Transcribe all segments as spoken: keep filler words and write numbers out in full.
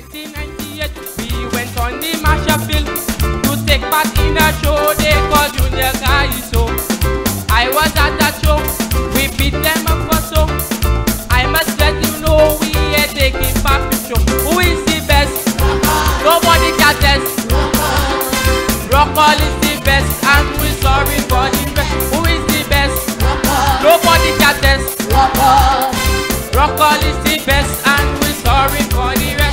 nineteen ninety-eight, we went on the Marshall Field to take part in a show they called Junior Calypso. I was at that show, we beat them up for so. I must let you know we are taking part in the show. Who is the best? Nobody can test. RockHall is the best, and we're sorry for the rest. Who is the best? Nobody can test. RockHall is the best, and we're sorry for the rest.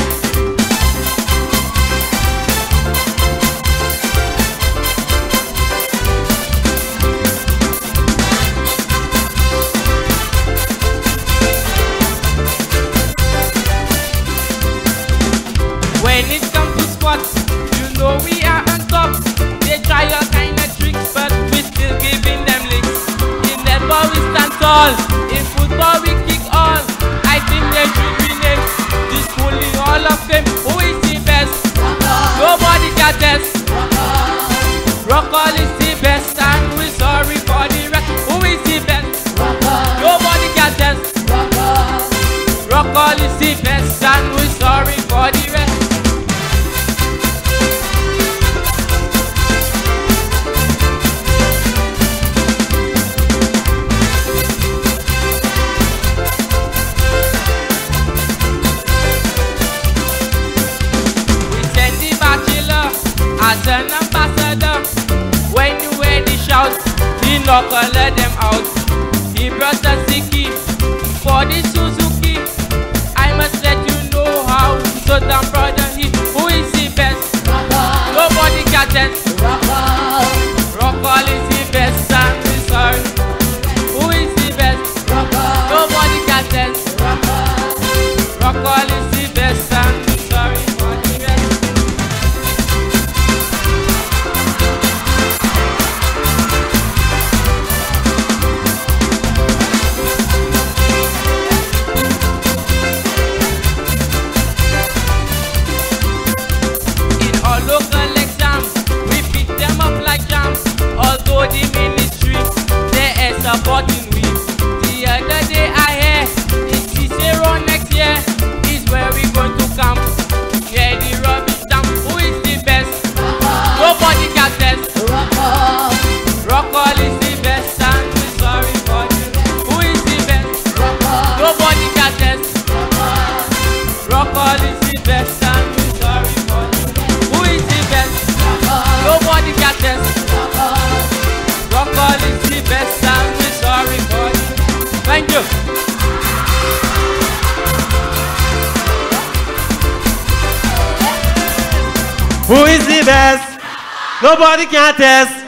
When it comes to squats, you know we are on top. They try all kind of tricks, but we still giving them licks. In netball we stand tall, in football we kick all. I think they should be named the Schooling Hall of Fame. Who is the best? Nobody can test. RockHall is the best, and we're sorry for the rest. Who is the best? Nobody can test. RockHall is the best, and we're sorry for the rest. As an ambassador, when you wear the shout, he not gonna let them out. He brought us the key for the Suzuki. I must let you know how so damn proud of him. Who is the best? Nobody can test. RockHall is the best, and we're sorry. Who is the best? Nobody can test. RockHall is the best, and we're sorry for the rest. Local exam, we beat them up like jams. Although the ministry, they are supporting we. The other day I hear, it's Cicero next year is where we going to camp. Yeah, the rubbish dump. Who is the best? Nobody can test. RockHall is the best, and we're sorry for you. Who is the best? Nobody can test. RockHall is the best, and we're sorry for you. Nobody can test. RockHall is the best, and we're sorry for you. Thank you. Who is the best? Nobody can test.